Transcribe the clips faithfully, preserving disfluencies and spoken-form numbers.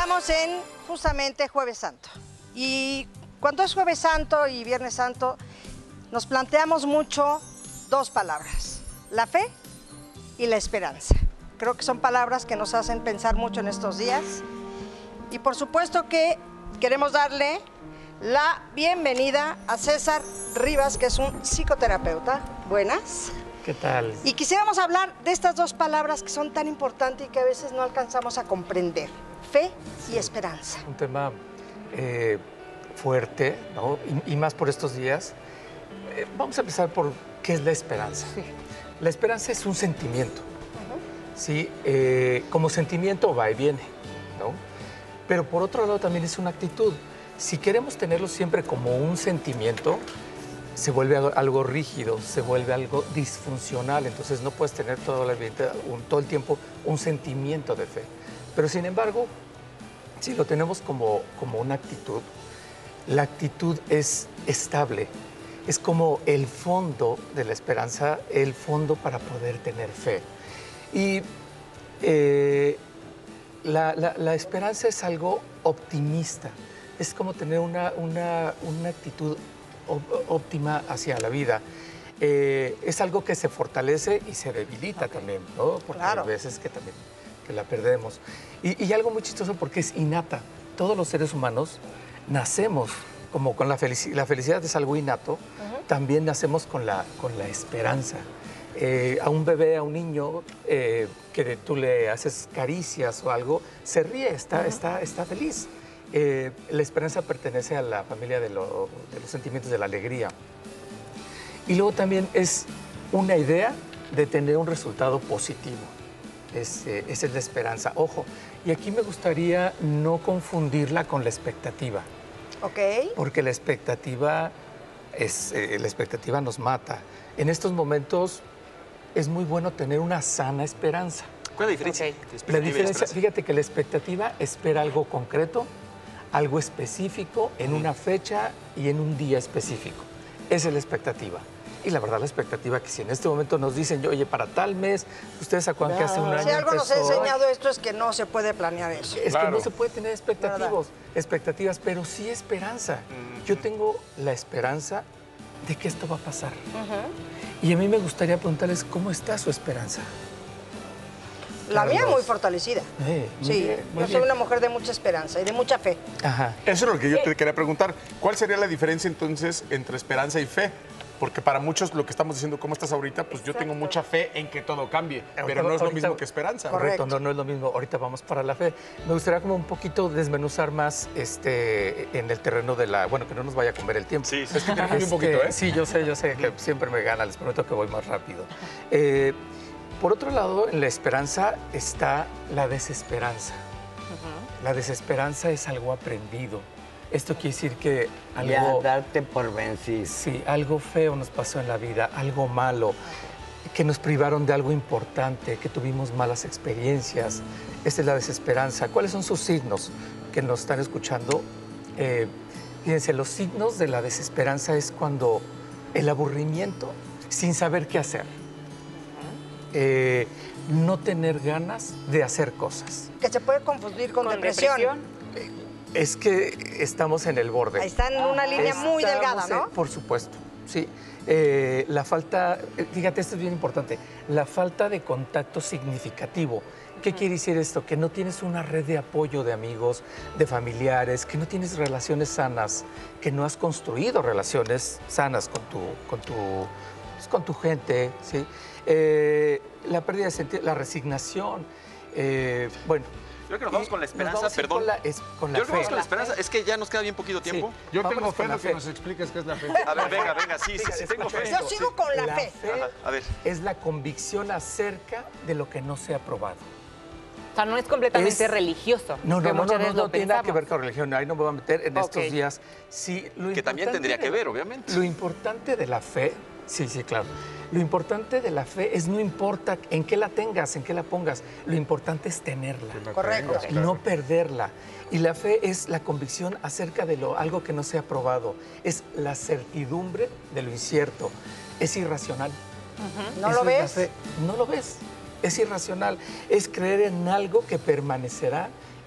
Estamos en justamente Jueves Santo. Y cuando es Jueves Santo y Viernes Santo, nos planteamos mucho dos palabras, la fe y la esperanza. Creo que son palabras que nos hacen pensar mucho en estos días. Y por supuesto que queremos darle la bienvenida a César Rivas, que es un psicoterapeuta. Buenas. ¿Qué tal? Y quisiéramos hablar de estas dos palabras que son tan importantes y que a veces no alcanzamos a comprender. Fe y esperanza. Un tema eh, fuerte, ¿no? Y, y más por estos días. Eh, vamos a empezar por qué es la esperanza. Sí. La esperanza es un sentimiento. Uh-huh. ¿Sí? Eh, como sentimiento va y viene, ¿no? Pero por otro lado también es una actitud. Si queremos tenerlo siempre como un sentimiento, se vuelve algo rígido, se vuelve algo disfuncional. Entonces no puedes tener todo, la vida, un, todo el tiempo un sentimiento de fe. Pero sin embargo, si lo tenemos como, como una actitud, la actitud es estable. Es como el fondo de la esperanza, el fondo para poder tener fe. Y eh, la, la, la esperanza es algo optimista. Es como tener una, una, una actitud óptima hacia la vida. Eh, es algo que se fortalece y se debilita okay. también, ¿no? Porque claro. hay veces que también que la perdemos. Y, y algo muy chistoso porque es innata. Todos los seres humanos nacemos como con la felicidad. La felicidad es algo innato. Uh-huh. También nacemos con la, con la esperanza. Eh, a un bebé, a un niño, eh, que tú le haces caricias o algo, se ríe, está, uh-huh. está, está feliz. Eh, la esperanza pertenece a la familia de, lo, de los sentimientos de la alegría. Y luego también es una idea de tener un resultado positivo. Es, eh, esa es la esperanza. Ojo, y aquí me gustaría no confundirla con la expectativa. Ok. Porque la expectativa, es, eh, la expectativa nos mata. En estos momentos es muy bueno tener una sana esperanza. ¿Cuál es la diferencia? Okay. La diferencia, fíjate que la expectativa espera algo concreto, algo específico, en una fecha y en un día específico. Esa es la expectativa. Y la verdad, la expectativa que si en este momento nos dicen, oye, para tal mes, ustedes acuerdan que hace un año Si algo empezó, nos ha enseñado esto es que no se puede planear eso. Es claro. que no se puede tener expectativas, expectativas, pero sí esperanza. Uh-huh. Yo tengo la esperanza de que esto va a pasar. Uh-huh. Y a mí me gustaría preguntarles, ¿cómo está su esperanza? La Carlos. Mía muy fortalecida. Eh, muy sí, bien, muy yo bien. soy una mujer de mucha esperanza y de mucha fe. Ajá. Eso es lo que yo te quería preguntar. ¿Cuál sería la diferencia entonces entre esperanza y fe? Porque para muchos lo que estamos diciendo, ¿cómo estás ahorita? Pues Exacto. yo tengo mucha fe en que todo cambie, ahorita, pero no es ahorita, lo mismo que esperanza. Correcto, no, no es lo mismo. Ahorita vamos para la fe. Me gustaría como un poquito desmenuzar más este, en el terreno de la... Bueno, que no nos vaya a comer el tiempo. Sí, sí. Es que tenemos este, un poquito, ¿eh? Sí, yo sé, yo sé que siempre me gana. Les prometo que voy más rápido. Eh, por otro lado, en la esperanza está la desesperanza. Uh-huh. La desesperanza es algo aprendido. Esto quiere decir que algo... Ya darte por vencido. Sí, algo feo nos pasó en la vida, algo malo, que nos privaron de algo importante, que tuvimos malas experiencias. Esta es la desesperanza. ¿Cuáles son sus signos que nos están escuchando? Eh, fíjense, los signos de la desesperanza es cuando el aburrimiento, sin saber qué hacer. Eh, no tener ganas de hacer cosas. Que se puede confundir con, con depresión. depresión. Es que estamos en el borde. Ahí está en una línea estamos muy delgada, ¿no? En, por supuesto, sí. Eh, la falta, fíjate, esto es bien importante, la falta de contacto significativo. ¿Qué uh-huh. quiere decir esto? Que no tienes una red de apoyo de amigos, de familiares, que no tienes relaciones sanas, que no has construido relaciones sanas con tu, con tu, pues, con tu gente, ¿sí? Eh, la pérdida de sentido, la resignación, eh, bueno... Creo que nos vamos con la esperanza, perdón. Con la, es, con la Yo creo que vamos fe. con la esperanza. Es que ya nos queda bien poquito tiempo. Sí. Yo Vámonos tengo fe, lo fe. que nos expliques qué es la fe. A ver, venga, venga, sí, sí, sí, tengo fe. Yo sigo con la, la fe. fe Ajá, a ver. Es la convicción acerca de lo que no se ha probado. O sea, no es completamente es... religioso. No, no, no, no, no, no tiene nada que ver con religión. Ahí no me voy a meter en okay. estos días. Sí, lo que también tendría que ver, obviamente. Lo importante de la fe, sí, sí, claro. Lo importante de la fe es no importa en qué la tengas, en qué la pongas. Lo importante es tenerla. Correcto. Claro. No perderla. Y la fe es la convicción acerca de lo, algo que no se ha probado. Es la certidumbre de lo incierto. Es irracional. Uh-huh. ¿No Eso lo ves? Es no lo ves. Es irracional. Es creer en algo que permanecerá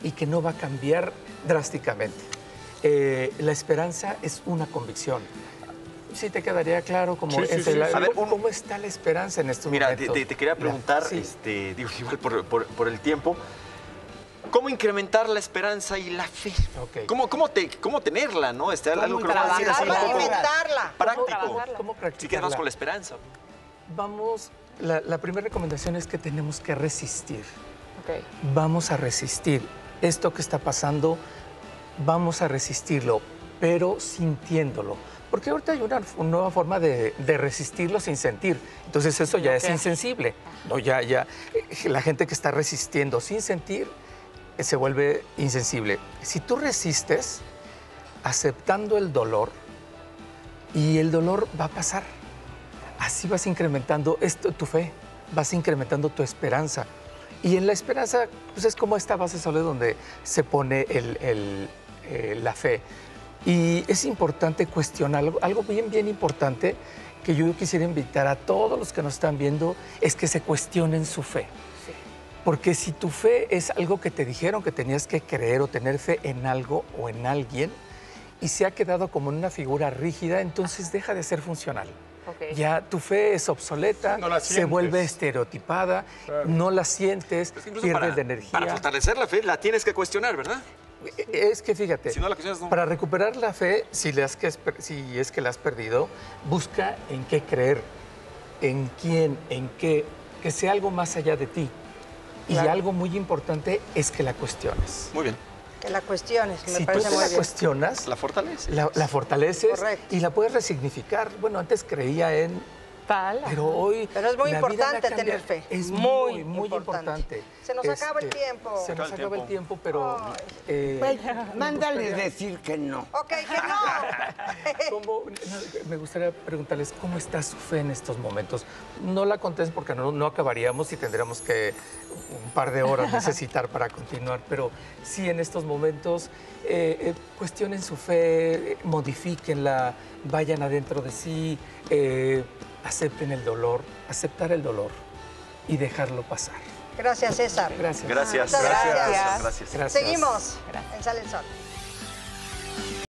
y que no va a cambiar drásticamente. Eh, la esperanza es una convicción. Sí te quedaría claro cómo, Sí, sí, entre sí, la- sí. A ver, cómo, un- cómo está la esperanza en estos Mira, te, momentos. te- te quería preguntar, Sí. este, digo, igual por, por- por el tiempo, ¿cómo incrementar la esperanza y la fe? Ok. ¿Cómo, cómo, te- cómo tenerla, no? Este, algo que lo puedas decir así ¿Cómo un poco alimentarla? práctico. trabajarla? ¿Cómo Si practicarla? quedamos con la esperanza. Vamos, la, la primera recomendación es que tenemos que resistir. Ok. Vamos a resistir. Esto que está pasando, vamos a resistirlo, pero sintiéndolo. Porque ahorita hay una, f- nueva forma de, de resistirlo sin sentir. Entonces eso ya es bloquear. insensible. No, ya, ya, eh, la gente que está resistiendo sin sentir eh, se vuelve insensible. Si tú resistes aceptando el dolor, y el dolor va a pasar. Así vas incrementando esto, tu fe, vas incrementando tu esperanza. Y en la esperanza, pues es como esta base sólida donde se pone el- el, eh, la fe. Y es importante cuestionar algo, algo bien, bien importante que yo quisiera invitar a todos los que nos están viendo, es que se cuestionen su fe. Porque si tu fe es algo que te dijeron que tenías que creer o tener fe en algo o en alguien y se ha quedado como en una figura rígida, entonces deja de ser funcional. Ok. Ya tu fe es obsoleta, No la se sientes. vuelve estereotipada, no la sientes, Pues incluso pierdes para, de energía. para fortalecer la fe, la tienes que cuestionar, ¿verdad? Es que fíjate, Si no la cuestionas, no. para recuperar la fe, si, le has que es per- si es que la has perdido, busca en qué creer, en quién, en qué, que sea algo más allá de ti. Y Claro. algo muy importante es que la cuestiones. Muy bien. Que la cuestiones, me Si tú parece te muy la bien. cuestionas, La fortaleza. la, la fortaleces Correcto. y la puedes resignificar. Bueno, antes creía en... Tal. Pero hoy... Pero es muy la vida importante me ha cambiado. tener fe. Es Muy muy, muy importante. importante. Se nos acaba el tiempo. Se Acaba nos el acaba el tiempo. tiempo, pero... Ay. eh, Pues, me mándales gustaría- decir que no. Ok, que no. ¿Cómo- me gustaría preguntarles cómo está su fe en estos momentos. No la contesten porque no, no acabaríamos y tendríamos que un par de horas necesitar para continuar, pero sí en estos momentos eh, eh, cuestionen su fe, eh, modifíquenla, vayan adentro de sí, eh, acepten el dolor, aceptar el dolor y dejarlo pasar. Gracias, César. Gracias. Gracias. Muchas gracias. Gracias. Gracias. Gracias. Seguimos en Sale el Sol.